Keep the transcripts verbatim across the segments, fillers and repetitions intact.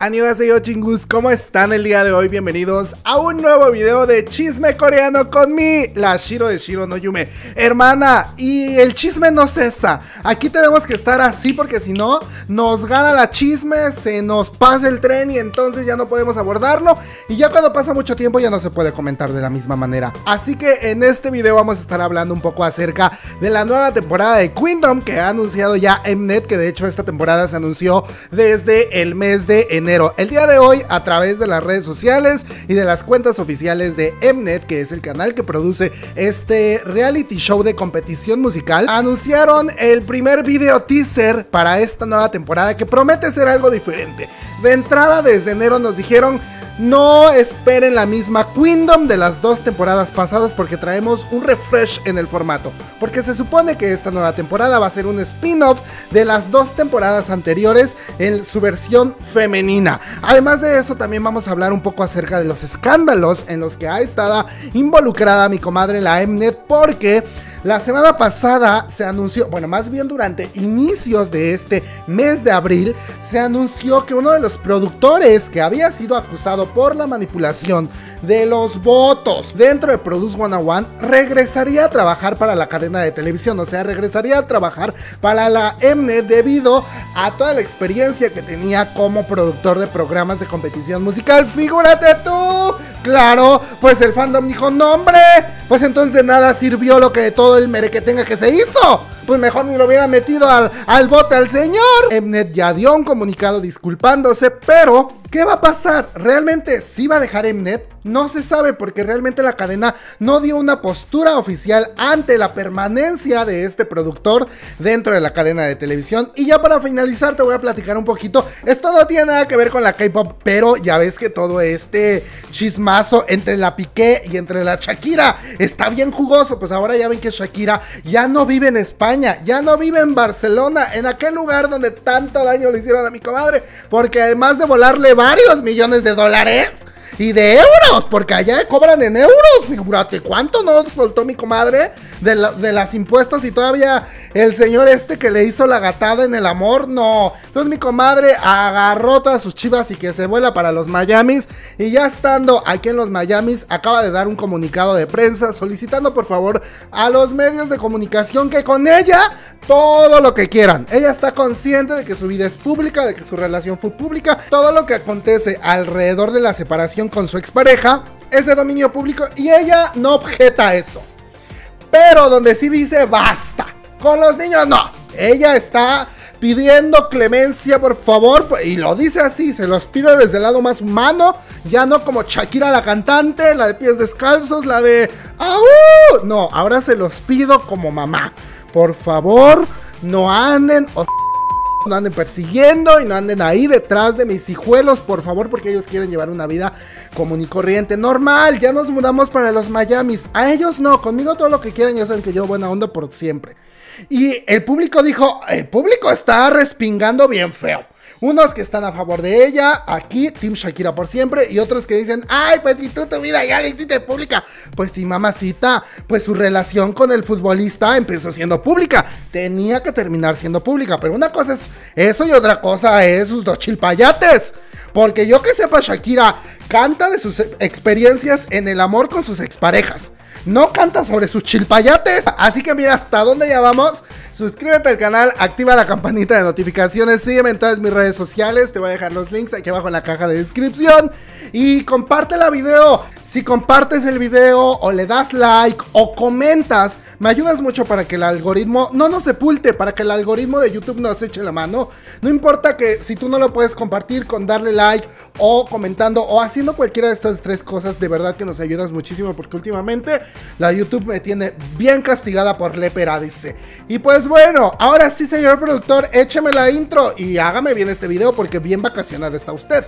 Annyeonghaseyo chingus, ¿cómo están el día de hoy? Bienvenidos a un nuevo video de chisme coreano con mi, la Shiro de Shiro no Yume. Hermana, y el chisme no cesa. Aquí tenemos que estar así porque si no, nos gana la chisme, se nos pasa el tren y entonces ya no podemos abordarlo. Y ya cuando pasa mucho tiempo ya no se puede comentar de la misma manera. Así que en este video vamos a estar hablando un poco acerca de la nueva temporada de Queendom que ha anunciado ya Mnet, que de hecho esta temporada se anunció desde el mes de enero. El día de hoy, a través de las redes sociales y de las cuentas oficiales de Mnet, que es el canal que produce este reality show de competición musical, anunciaron el primer video teaser para esta nueva temporada que promete ser algo diferente. De entrada, desde enero nos dijeron: no esperen la misma Queendom de las dos temporadas pasadas porque traemos un refresh en el formato, porque se supone que esta nueva temporada va a ser un spin-off de las dos temporadas anteriores en su versión femenina. Además de eso, también vamos a hablar un poco acerca de los escándalos en los que ha estado involucrada mi comadre la Mnet, porque la semana pasada se anunció, bueno, más bien durante inicios de este mes de abril, se anunció que uno de los productores que había sido acusado por la manipulación de los votos dentro de Produce ciento uno regresaría a trabajar para la cadena de televisión, o sea, regresaría a trabajar para la Mnet debido a toda la experiencia que tenía como productor de programas de competición musical. Figúrate tú, claro, pues el fandom dijo: no hombre, pues entonces nada sirvió lo que de todo el merequetenga que se hizo, pues mejor ni lo hubiera metido al, al bote al señor. Mnet ya dio un comunicado disculpándose, pero ¿qué va a pasar? ¿Realmente sí va a dejar Mnet? No se sabe, porque realmente la cadena no dio una postura oficial ante la permanencia de este productor dentro de la cadena de televisión. Y ya para finalizar te voy a platicar un poquito. Esto no tiene nada que ver con la K-pop, pero ya ves que todo este chismazo entre la Piqué y entre la Shakira está bien jugoso. Pues ahora ya ven que Shakira ya no vive en España, ya no vive en Barcelona, en aquel lugar donde tanto daño le hicieron a mi comadre, porque además de volarle varios millones de dólares y de euros, porque allá cobran en euros, figúrate cuánto no soltó mi comadre de, la, de las impuestos, y todavía el señor este que le hizo la gatada en el amor, no. Entonces mi comadre agarró todas sus chivas y que se vuela para los Miamis, y ya estando aquí en los Miamis acaba de dar un comunicado de prensa solicitando por favor a los medios de comunicación que con ella todo lo que quieran. Ella está consciente de que su vida es pública, de que su relación fue pública, todo lo que acontece alrededor de la separación con su expareja es de dominio público y ella no objeta eso. Pero donde sí dice basta, con los niños no. Ella está pidiendo clemencia, por favor, y lo dice así, se los pide desde el lado más humano, ya no como Shakira la cantante, la de pies descalzos, la de ¡au! No, ahora se los pido como mamá. Por favor, no anden o no anden persiguiendo y no anden ahí detrás de mis hijuelos, por favor, porque ellos quieren llevar una vida común y corriente, normal. Ya nos mudamos para los Miamis, a ellos no, conmigo todo lo que quieran, ya saben que yo buena onda por siempre. Y el público dijo, el público está respingando bien feo. Unos que están a favor de ella, aquí, Team Shakira por siempre, y otros que dicen, ay, pues si tú tu vida ya la hiciste pública. Pues sí, mamacita, pues su relación con el futbolista empezó siendo pública, tenía que terminar siendo pública, pero una cosa es eso y otra cosa es sus dos chilpayates. Porque yo que sepa, Shakira canta de sus experiencias en el amor con sus exparejas, no canta sobre sus chilpayates. Así que mira hasta dónde ya vamos. Suscríbete al canal, activa la campanita de notificaciones, sígueme en todas mis redes sociales, te voy a dejar los links aquí abajo en la caja de descripción. Y comparte la video. Si compartes el video o le das like o comentas, me ayudas mucho para que el algoritmo no nos sepulte, para que el algoritmo de YouTube nos eche la mano. No importa que si tú no lo puedes compartir con darle like o comentando o haciendo cualquiera de estas tres cosas, de verdad que nos ayudas muchísimo, porque últimamente la YouTube me tiene bien castigada por lepera, dice. Y pues bueno, ahora sí, señor productor, écheme la intro y hágame bien este video porque bien vacacionada está usted.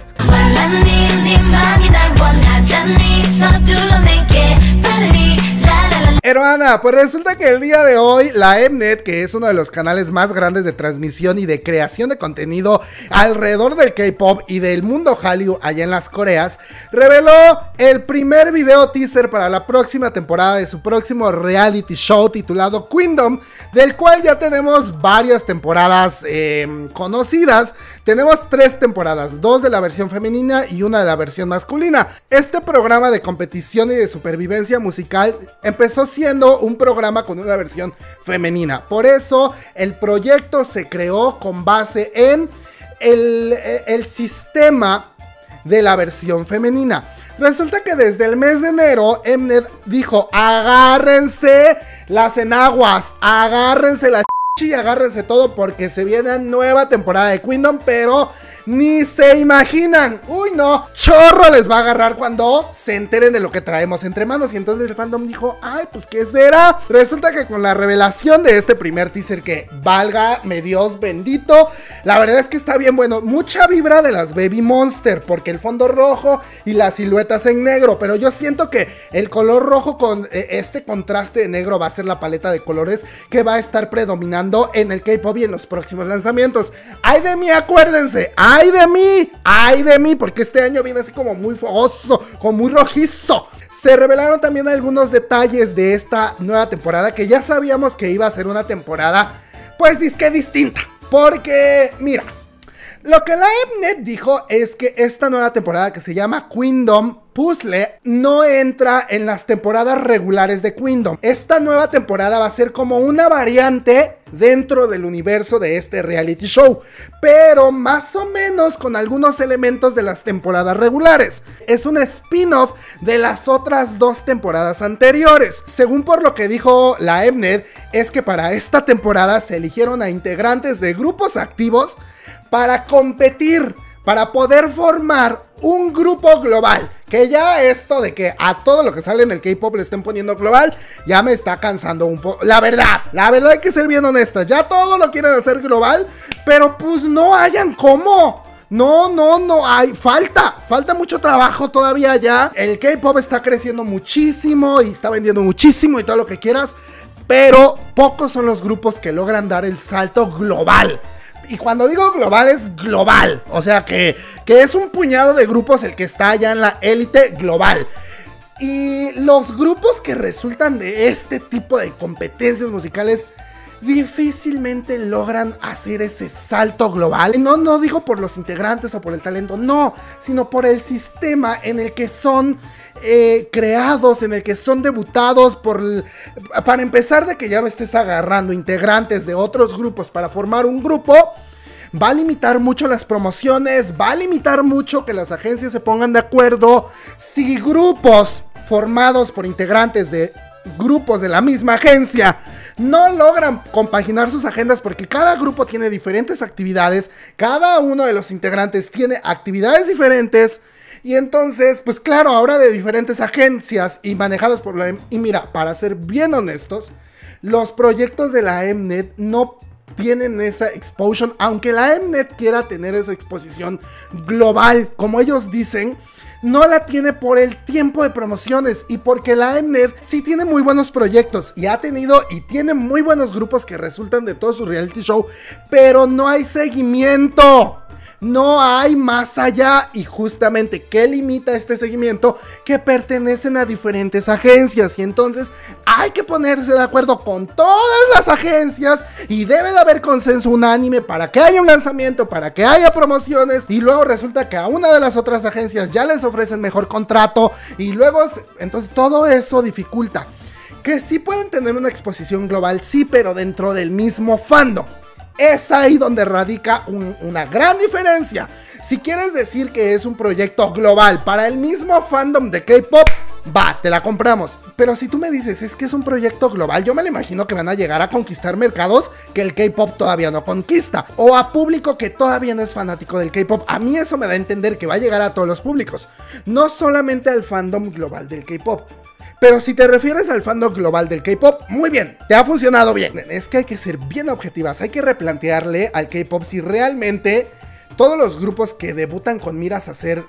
Hermana, pues resulta que el día de hoy la Mnet, que es uno de los canales más grandes de transmisión y de creación de contenido alrededor del K-pop y del mundo Hallyu allá en las Coreas, reveló el primer video teaser para la próxima temporada de su próximo reality show titulado Queendom, del cual ya tenemos varias temporadas eh, conocidas. Tenemos tres temporadas, dos de la versión femenina y una de la versión masculina. Este programa de competición y de supervivencia musical empezó siendo un programa con una versión femenina. Por eso el proyecto se creó con base en el, el sistema de la versión femenina. Resulta que desde el mes de enero Mnet dijo: agárrense las enaguas, agárrense la ch y agárrense todo, porque se viene nueva temporada de Queendom, pero ni se imaginan. Uy, no, chorro les va a agarrar cuando se enteren de lo que traemos entre manos. Y entonces el fandom dijo: ay, pues ¿qué será? Resulta que con la revelación de este primer teaser, que válgame Dios bendito, la verdad es que está bien bueno. Mucha vibra de las Baby Monster, porque el fondo rojo y las siluetas en negro, pero yo siento que el color rojo con eh, este contraste de negro va a ser la paleta de colores que va a estar predominando en el K-pop y en los próximos lanzamientos. Ay de mí, acuérdense, ¡ay de mí! ¡Ay de mí! Porque este año viene así como muy fogoso, como muy rojizo. Se revelaron también algunos detalles de esta nueva temporada, que ya sabíamos que iba a ser una temporada, pues disque distinta. Porque, mira, lo que la Mnet dijo es que esta nueva temporada, que se llama Queendom Puzzle, no entra en las temporadas regulares de Queendom. Esta nueva temporada va a ser como una variante dentro del universo de este reality show, pero más o menos con algunos elementos de las temporadas regulares. Es un spin-off de las otras dos temporadas anteriores. Según por lo que dijo la Mnet, es que para esta temporada se eligieron a integrantes de grupos activos para competir, para poder formar un grupo global. Que ya esto de que a todo lo que sale en el K-pop le estén poniendo global, ya me está cansando un poco. La verdad, la verdad hay que ser bien honestas. Ya todo lo quieren hacer global, pero pues no hayan cómo. No, no, no hay, falta, falta mucho trabajo todavía ya. El K-pop está creciendo muchísimo y está vendiendo muchísimo y todo lo que quieras, pero pocos son los grupos que logran dar el salto global. Y cuando digo global, es global. O sea que, que es un puñado de grupos el que está allá en la élite global. Y los grupos que resultan de este tipo de competencias musicales difícilmente logran hacer ese salto global. No, no digo por los integrantes o por el talento, no, sino por el sistema en el que son eh, creados, en el que son debutados. Por el, para empezar, de que ya me estés agarrando integrantes de otros grupos para formar un grupo, va a limitar mucho las promociones, va a limitar mucho que las agencias se pongan de acuerdo. Si grupos formados por integrantes de grupos de la misma agencia no logran compaginar sus agendas, porque cada grupo tiene diferentes actividades, cada uno de los integrantes tiene actividades diferentes, y entonces, pues claro, ahora de diferentes agencias y manejados por la... Y mira, para ser bien honestos, los proyectos de la Mnet no tienen esa exposition, aunque la Mnet quiera tener esa exposición global, como ellos dicen, no la tiene por el tiempo de promociones y porque la Mnet sí tiene muy buenos proyectos y ha tenido y tiene muy buenos grupos que resultan de todo su reality show, pero no hay seguimiento. No hay más allá. Y justamente, ¿qué limita este seguimiento? Que pertenecen a diferentes agencias, y entonces hay que ponerse de acuerdo con todas las agencias y debe de haber consenso unánime para que haya un lanzamiento, para que haya promociones, y luego resulta que a una de las otras agencias ya les ofrecen mejor contrato, y luego entonces todo eso dificulta que sí pueden tener una exposición global, sí, pero dentro del mismo fandom. Es ahí donde radica un, una gran diferencia. Si quieres decir que es un proyecto global para el mismo fandom de K-pop, va, te la compramos. Pero si tú me dices, es que es un proyecto global, yo me lo imagino que van a llegar a conquistar mercados que el K-pop todavía no conquista, o a público que todavía no es fanático del K-pop. A mí eso me da a entender que va a llegar a todos los públicos, no solamente al fandom global del K-pop. Pero si te refieres al fandom global del K-pop, muy bien, te ha funcionado bien. Es que hay que ser bien objetivas, hay que replantearle al K-pop si realmente todos los grupos que debutan con miras a ser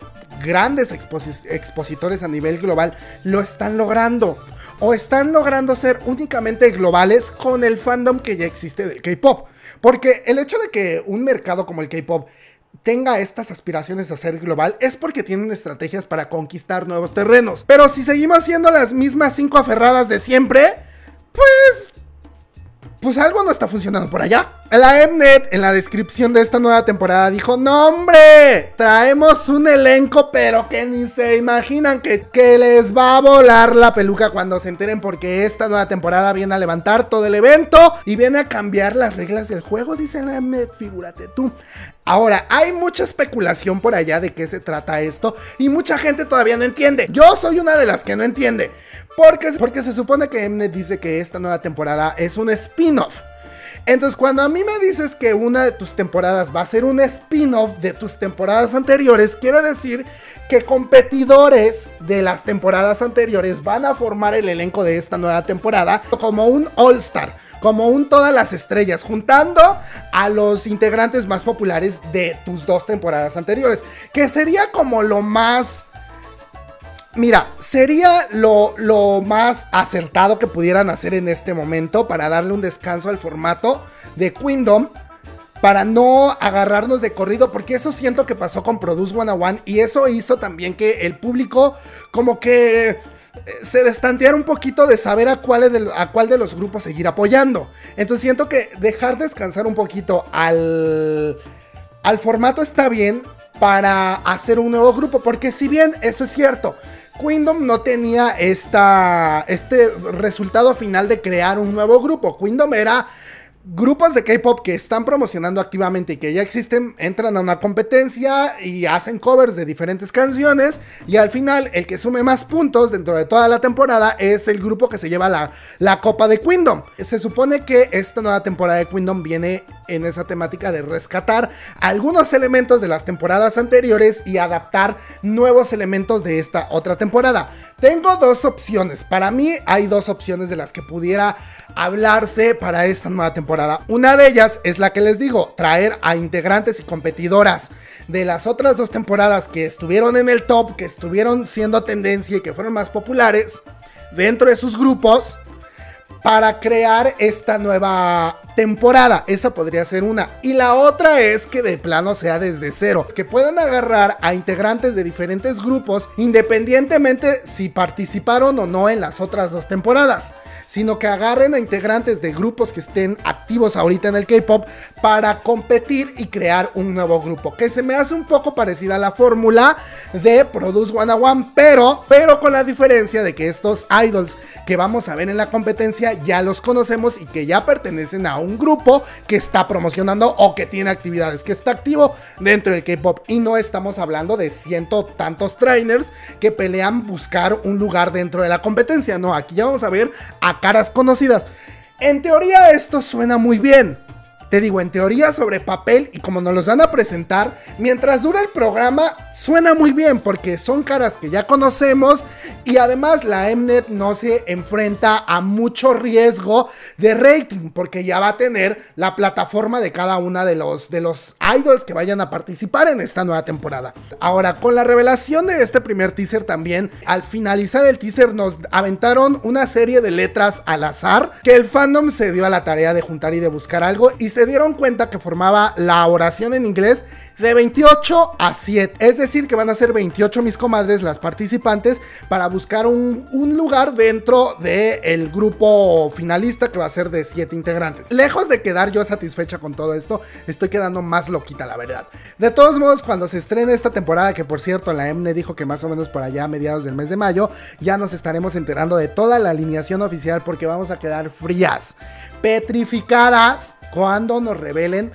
grandes exposi expositores a nivel global lo están logrando. O están logrando ser únicamente globales con el fandom que ya existe del K-pop. Porque el hecho de que un mercado como el K-pop tenga estas aspiraciones a ser global es porque tienen estrategias para conquistar nuevos terrenos. Pero si seguimos siendo las mismas cinco aferradas de siempre, pues... pues algo no está funcionando por allá. La Mnet en la descripción de esta nueva temporada dijo: ¡no, hombre! Traemos un elenco pero que ni se imaginan que, que les va a volar la peluca cuando se enteren, porque esta nueva temporada viene a levantar todo el evento y viene a cambiar las reglas del juego, dice la Mnet, figúrate tú. Ahora, hay mucha especulación por allá de qué se trata esto y mucha gente todavía no entiende. Yo soy una de las que no entiende, porque, porque se supone que Mnet dice que esta nueva temporada es un spin-off. Entonces, cuando a mí me dices que una de tus temporadas va a ser un spin-off de tus temporadas anteriores, quiere decir que competidores de las temporadas anteriores van a formar el elenco de esta nueva temporada como un All-Star, como un todas las estrellas, juntando a los integrantes más populares de tus dos temporadas anteriores, que sería como lo más... Mira, sería lo, lo más acertado que pudieran hacer en este momento para darle un descanso al formato de Queendom, para no agarrarnos de corrido, porque eso siento que pasó con Produce ciento uno y eso hizo también que el público como que se destanteara un poquito de saber a cuál, de, a cuál de los grupos seguir apoyando. Entonces siento que dejar descansar un poquito al, al formato está bien para hacer un nuevo grupo, porque si bien eso es cierto, Queendom no tenía esta, este resultado final de crear un nuevo grupo. Queendom era grupos de K-pop que están promocionando activamente y que ya existen, entran a una competencia y hacen covers de diferentes canciones, y al final el que sume más puntos dentro de toda la temporada es el grupo que se lleva la, la copa de Queendom. Se supone que esta nueva temporada de Queendom viene en esa temática de rescatar algunos elementos de las temporadas anteriores y adaptar nuevos elementos de esta otra temporada. Tengo dos opciones, para mí hay dos opciones de las que pudiera hablarse para esta nueva temporada. Una de ellas es la que les digo, traer a integrantes y competidoras de las otras dos temporadas que estuvieron en el top, que estuvieron siendo tendencia y que fueron más populares dentro de sus grupos, para crear esta nueva temporada. Esa podría ser una. Y la otra es que de plano sea desde cero, que puedan agarrar a integrantes de diferentes grupos independientemente si participaron o no en las otras dos temporadas, sino que agarren a integrantes de grupos que estén activos ahorita en el K-pop para competir y crear un nuevo grupo, que se me hace un poco parecida a la fórmula de Produce ciento uno, pero, pero con la diferencia de que estos idols que vamos a ver en la competencia ya los conocemos y que ya pertenecen a un grupo que está promocionando o que tiene actividades, que está activo dentro del K-pop, y no estamos hablando de ciento tantos trainers que pelean buscar un lugar dentro de la competencia. No, aquí ya vamos a ver a caras conocidas. En teoría esto suena muy bien. Te digo, en teoría, sobre papel y como nos los van a presentar, mientras dura el programa, suena muy bien porque son caras que ya conocemos y además la Mnet no se enfrenta a mucho riesgo de rating porque ya va a tener la plataforma de cada una de los, de los idols que vayan a participar en esta nueva temporada. Ahora, con la revelación de este primer teaser también, al finalizar el teaser nos aventaron una serie de letras al azar que el fandom se dio a la tarea de juntar y de buscar algo y se dieron cuenta que formaba la oración en inglés de veintiocho a siete, es decir que van a ser veintiocho mis comadres las participantes para buscar un, un lugar dentro del grupo finalista que va a ser de siete integrantes. Lejos de quedar yo satisfecha con todo esto, estoy quedando más loquita, la verdad. De todos modos, cuando se estrene esta temporada, que por cierto la Mnet dijo que más o menos por allá a mediados del mes de mayo, ya nos estaremos enterando de toda la alineación oficial porque vamos a quedar frías, petrificadas cuando nos revelen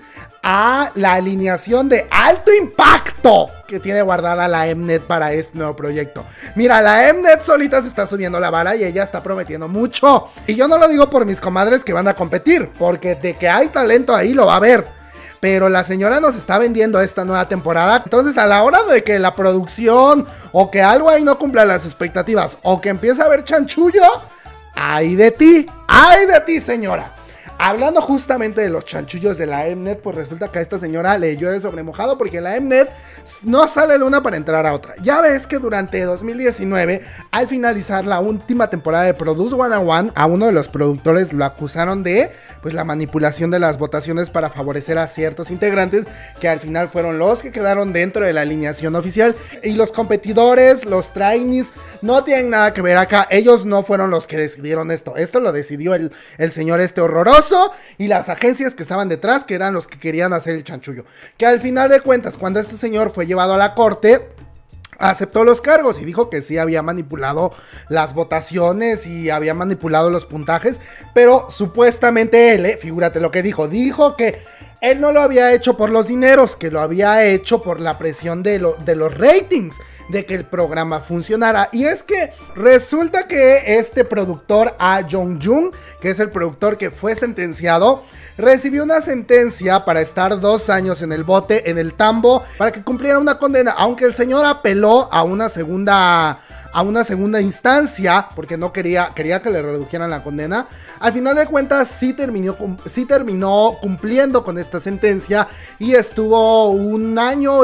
a la alineación de alto impacto que tiene guardada la Mnet para este nuevo proyecto. Mira, la Mnet solita se está subiendo la vara y ella está prometiendo mucho. Y yo no lo digo por mis comadres que van a competir, porque de que hay talento ahí lo va a haber. Pero la señora nos está vendiendo esta nueva temporada. Entonces, a la hora de que la producción o que algo ahí no cumpla las expectativas o que empiece a haber chanchullo, ¡ay de ti! ¡Ay de ti, señora! hablando justamente de los chanchullos de la Mnet, pues resulta que a esta señora le llueve sobre mojado porque la Mnet no sale de una para entrar a otra. Ya ves que durante dos mil diecinueve, al finalizar la última temporada de Produce ciento uno, a uno de los productores lo acusaron de pues la manipulación de las votaciones para favorecer a ciertos integrantes que al final fueron los que quedaron dentro de la alineación oficial, y los competidores, los trainees, no tienen nada que ver acá. Ellos no fueron los que decidieron esto. Esto lo decidió el, el señor este horroroso y las agencias que estaban detrás, que eran los que querían hacer el chanchullo. Que al final de cuentas, cuando este señor fue llevado a la corte, aceptó los cargos y dijo que sí había manipulado las votaciones y había manipulado los puntajes, pero supuestamente él, eh, figúrate lo que dijo, dijo que él no lo había hecho por los dineros, que lo había hecho por la presión de, lo, de los ratings, de que el programa funcionara. Y es que resulta que este productor, Ah Jong-jung, que es el productor que fue sentenciado, recibió una sentencia para estar dos años en el bote, en el tambo, para que cumpliera una condena, aunque el señor apeló a una segunda... a una segunda instancia, porque no quería, quería que le redujeran la condena. Al final de cuentas sí terminó, sí terminó cumpliendo con esta sentencia y estuvo un año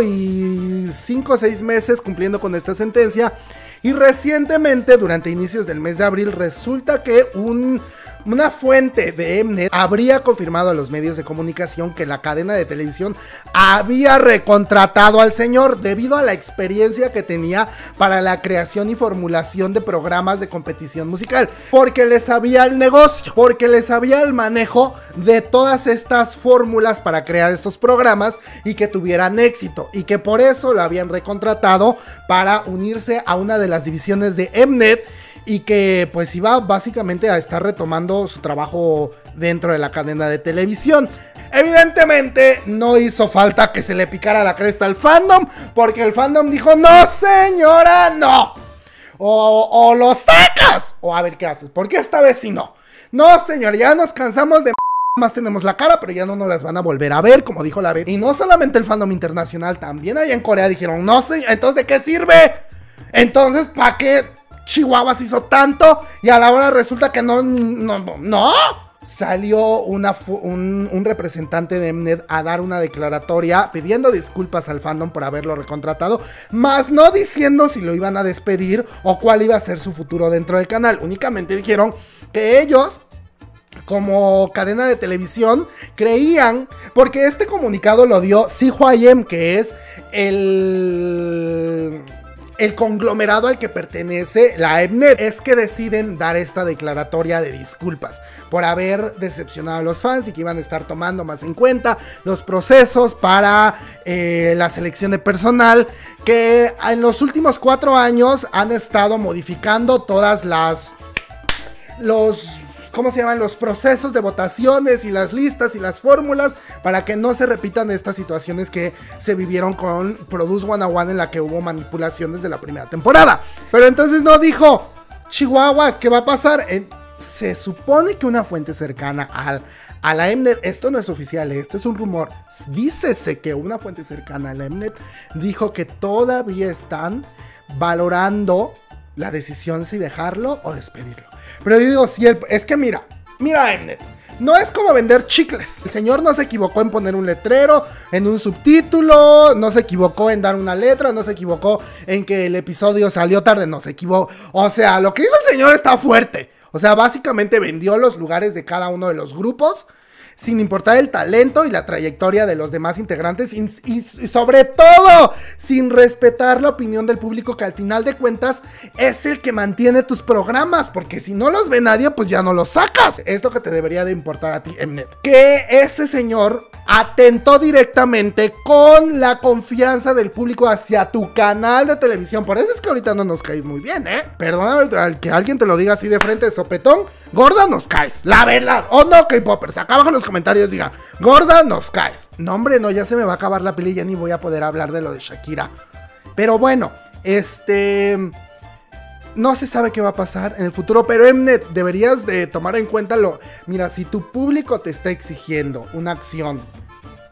y cinco o seis meses cumpliendo con esta sentencia. Y recientemente, durante inicios del mes de abril, resulta que un... una fuente de Mnet habría confirmado a los medios de comunicación que la cadena de televisión había recontratado al señor debido a la experiencia que tenía para la creación y formulación de programas de competición musical, porque le sabía el negocio, porque le sabía el manejo de todas estas fórmulas para crear estos programas y que tuvieran éxito, y que por eso lo habían recontratado para unirse a una de las divisiones de Mnet, y que pues iba básicamente a estar retomando su trabajo dentro de la cadena de televisión. Evidentemente no hizo falta que se le picara la cresta al fandom, porque el fandom dijo: no señora, no. O, o lo sacas, o a ver qué haces, porque esta vez sí no. No señor, ya nos cansamos de... más tenemos la cara, pero ya no nos las van a volver a ver, como dijo la B. Y no solamente el fandom internacional, también allá en Corea dijeron: no señor, entonces ¿de qué sirve? Entonces, ¿para qué Chihuahuas hizo tanto? Y a la hora resulta que no, no, no, no. Salió una, un, un representante de Mnet a dar una declaratoria pidiendo disculpas al fandom por haberlo recontratado, más no diciendo si lo iban a despedir o cuál iba a ser su futuro dentro del canal. Únicamente dijeron que ellos, como cadena de televisión, creían, porque este comunicado lo dio C Y M, que es el... el conglomerado al que pertenece la Mnet, es que deciden dar esta declaratoria de disculpas por haber decepcionado a los fans y que iban a estar tomando más en cuenta los procesos para eh, la selección de personal, que en los últimos cuatro años han estado modificando todas las... los... ¿cómo se llaman? Los procesos de votaciones y las listas y las fórmulas para que no se repitan estas situaciones que se vivieron con Produce ciento uno, en la que hubo manipulación desde la primera temporada. Pero entonces no dijo: Chihuahuas, ¿qué va a pasar? Eh, se supone que una fuente cercana al, a la Mnet, esto no es oficial, esto es un rumor, dícese que una fuente cercana a la Mnet dijo que todavía están valorando la decisión si dejarlo o despedirlo. Pero yo digo, si el, es que mira, mira Mnet, no es como vender chicles. El señor no se equivocó en poner un letrero, en un subtítulo, no se equivocó en dar una letra, no se equivocó en que el episodio salió tarde, no se equivocó. O sea, lo que hizo el señor está fuerte. O sea, básicamente vendió los lugares de cada uno de los grupos, sin importar el talento y la trayectoria de los demás integrantes, y, y, y sobre todo, sin respetar la opinión del público, que al final de cuentas es el que mantiene tus programas, porque si no los ve nadie, pues ya no los sacas. Es lo que te debería de importar a ti, Mnet. Que ese señor atentó directamente con la confianza del público hacia tu canal de televisión. Por eso es que ahorita no nos caes muy bien, ¿eh? Perdóname al que alguien te lo diga así de frente, de sopetón. Gorda, nos caes, la verdad. O no, K-popers, acá abajo en los comentarios diga: gorda, nos caes. No, hombre, no, ya se me va a acabar la peli y ya ni voy a poder hablar de lo de Shakira. Pero bueno, este... no se sabe qué va a pasar en el futuro, pero Mnet, deberías de tomar en cuenta lo... Mira, si tu público te está exigiendo una acción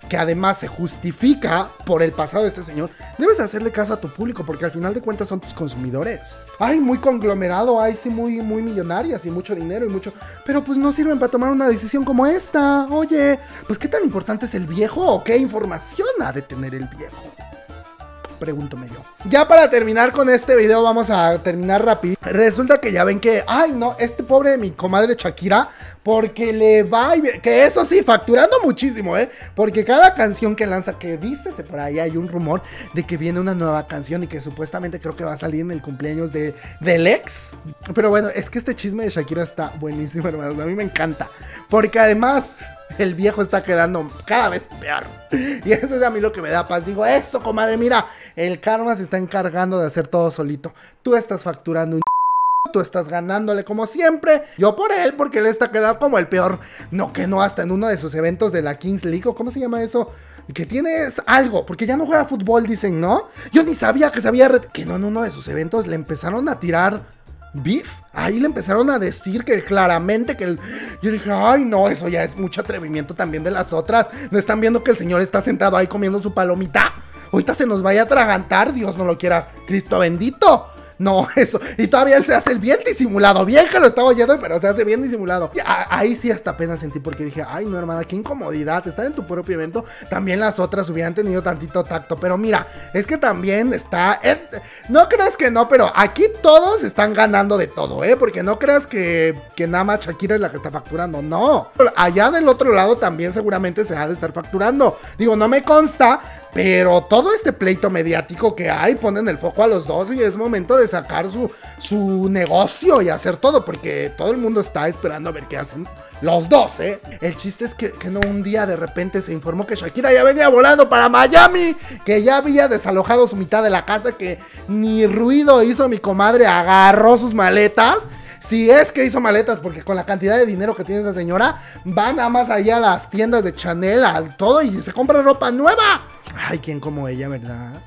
que además se justifica por el pasado de este señor, debes de hacerle caso a tu público, porque al final de cuentas son tus consumidores. Ay, muy conglomerado, ay, sí, muy, muy millonarias y mucho dinero y mucho... Pero pues no sirven para tomar una decisión como esta. Oye, pues ¿qué tan importante es el viejo o qué información ha de tener el viejo? Pregúntome yo. Ya para terminar con este video, vamos a terminar rápido. Resulta que ya ven que, ay no, este pobre de mi comadre Shakira, porque le va, y que eso sí, facturando muchísimo, eh, porque cada canción que lanza, que dice por ahí, hay un rumor de que viene una nueva canción y que supuestamente creo que va a salir en el cumpleaños de, del ex. Pero bueno, es que este chisme de Shakira está buenísimo, hermanos, a mí me encanta, porque además... el viejo está quedando cada vez peor. Y eso es a mí lo que me da paz. Digo, esto, comadre, mira, el karma se está encargando de hacer todo solito. Tú estás facturando un... tú estás ganándole como siempre. Yo por él, porque él está quedando como el peor. No, que no, hasta en uno de sus eventos de la Kings League, ¿cómo se llama eso? Que tienes algo, porque ya no juega fútbol, dicen, ¿no? Yo ni sabía que se había... ret... que no, en uno de sus eventos le empezaron a tirar... beef, ahí le empezaron a decir que claramente que el... yo dije, ay no, eso ya es mucho atrevimiento también de las otras. No están viendo que el señor está sentado ahí comiendo su palomita. Ahorita se nos vaya a atragantar, Dios no lo quiera, Cristo bendito. No, eso, y todavía él se hace el bien disimulado, bien que lo estaba oyendo, pero se hace bien disimulado. Y a, ahí sí hasta apenas sentí, porque dije, ay no hermana, qué incomodidad, estar en tu propio evento. También las otras hubieran tenido tantito tacto, pero mira, es que también está, eh, no creas que no, pero aquí todos están ganando de todo, eh, porque no creas que, que nada más Shakira es la que está facturando, no. Allá del otro lado también seguramente se ha de estar facturando, digo, no me consta, pero todo este pleito mediático que hay, ponen el foco a los dos y es momento de sacar su, su negocio y hacer todo, porque todo el mundo está esperando a ver qué hacen los dos, ¿eh? El chiste es que, que no un día de repente se informó que Shakira ya venía volando para Miami, que ya había desalojado su mitad de la casa, que ni ruido hizo mi comadre, agarró sus maletas. Si es que hizo maletas, porque con la cantidad de dinero que tiene esa señora, va nada más allá a las tiendas de Chanel, a todo, y se compra ropa nueva. Ay, ¿quién como ella, verdad?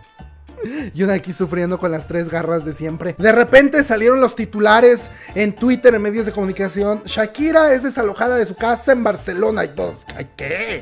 Y una aquí sufriendo con las tres garras de siempre. De repente salieron los titulares en Twitter, en medios de comunicación. Shakira es desalojada de su casa en Barcelona. Y todos, ¿ay qué?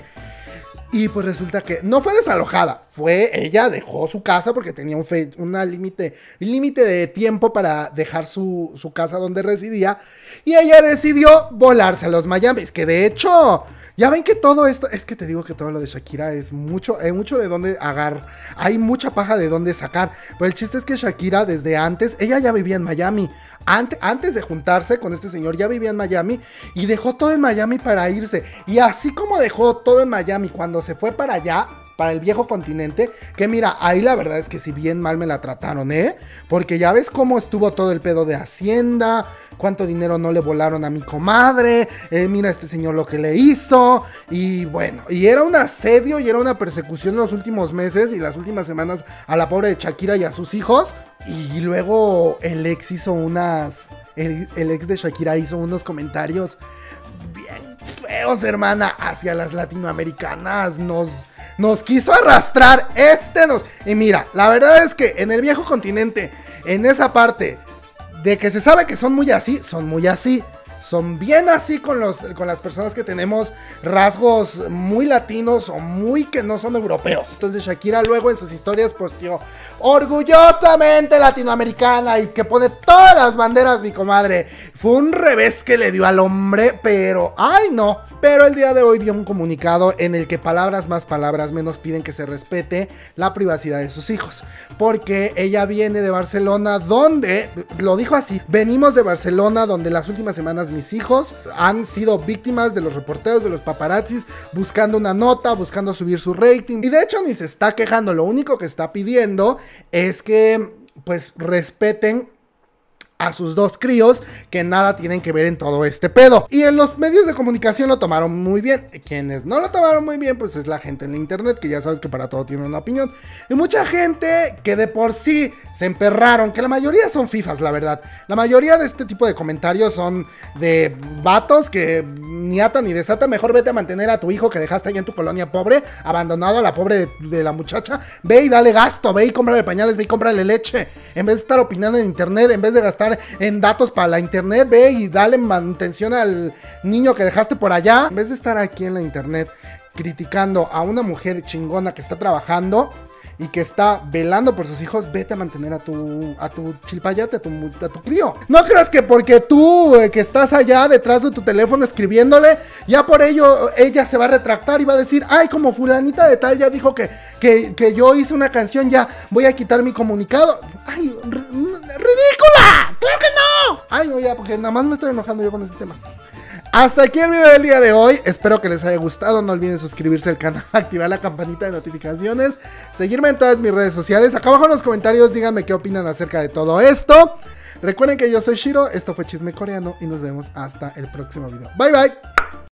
Y pues resulta que no fue desalojada, fue ella dejó su casa porque tenía un fe, una límite, un límite de tiempo para dejar su, su casa donde residía, y ella decidió volarse a los Miamis, que de hecho, ya ven que todo esto, es que te digo que todo lo de Shakira es mucho, hay mucho de dónde agarrar, hay mucha paja de dónde sacar, pero el chiste es que Shakira desde antes, ella ya vivía en Miami, Ante, antes de juntarse con este señor ya vivía en Miami, y dejó todo en Miami para irse, y así como dejó todo en Miami cuando se fue para allá, para el viejo continente, que mira, ahí la verdad es que si bien mal me la trataron, ¿eh? Porque ya ves cómo estuvo todo el pedo de Hacienda, cuánto dinero no le volaron a mi comadre, eh, mira este señor lo que le hizo, y bueno, y era un asedio y era una persecución en los últimos meses y las últimas semanas a la pobre de Shakira y a sus hijos, y luego el ex hizo unas, el, el ex de Shakira hizo unos comentarios bien feos, hermana, hacia las latinoamericanas, nos... Nos quiso arrastrar, este nos... Y mira, la verdad es que en el viejo continente, en esa parte de que se sabe que son muy así, son muy así. Son bien así con, los, con las personas que tenemos rasgos muy latinos o muy que no son europeos. Entonces Shakira luego en sus historias posteó orgullosamente latinoamericana y que pone todas las banderas, mi comadre. Fue un revés que le dio al hombre, pero ay no. Pero el día de hoy dio un comunicado en el que palabras más palabras menos piden que se respete la privacidad de sus hijos, porque ella viene de Barcelona, donde, lo dijo así, venimos de Barcelona donde las últimas semanas mis hijos han sido víctimas de los reporteros, de los paparazzis, buscando una nota, buscando subir su rating, y de hecho ni se está quejando, lo único que está pidiendo es que pues respeten a sus dos críos, que nada tienen que ver en todo este pedo. Y en los medios de comunicación lo tomaron muy bien. Quienes no lo tomaron muy bien, pues es la gente en la internet, que ya sabes que para todo tiene una opinión. Y mucha gente que de por sí se emperraron, que la mayoría son fifas, la verdad. La mayoría de este tipo de comentarios son de vatos que ni ata ni desata. Mejor vete a mantener a tu hijo que dejaste ahí en tu colonia pobre, abandonado a la pobre de, de la muchacha. Ve y dale gasto, ve y cómprale pañales, ve y cómprale leche. En vez de estar opinando en internet, en vez de gastar en datos para la internet, ve y dale manutención al niño que dejaste por allá, en vez de estar aquí en la internet criticando a una mujer chingona que está trabajando y que está velando por sus hijos, vete a mantener a tu a tu chilpayate, a tu, a tu crío. No creas que porque tú eh, que estás allá detrás de tu teléfono escribiéndole, ya por ello ella se va a retractar y va a decir, ay, como fulanita de tal ya dijo que, que, que yo hice una canción, ya voy a quitar mi comunicado. Ay, ridícula, claro que no. Ay, no, ya, porque nada más me estoy enojando yo con este tema. Hasta aquí el video del día de hoy, espero que les haya gustado, no olviden suscribirse al canal, activar la campanita de notificaciones, seguirme en todas mis redes sociales, acá abajo en los comentarios díganme qué opinan acerca de todo esto. Recuerden que yo soy Shiro, esto fue Chisme Coreano y nos vemos hasta el próximo video. Bye bye.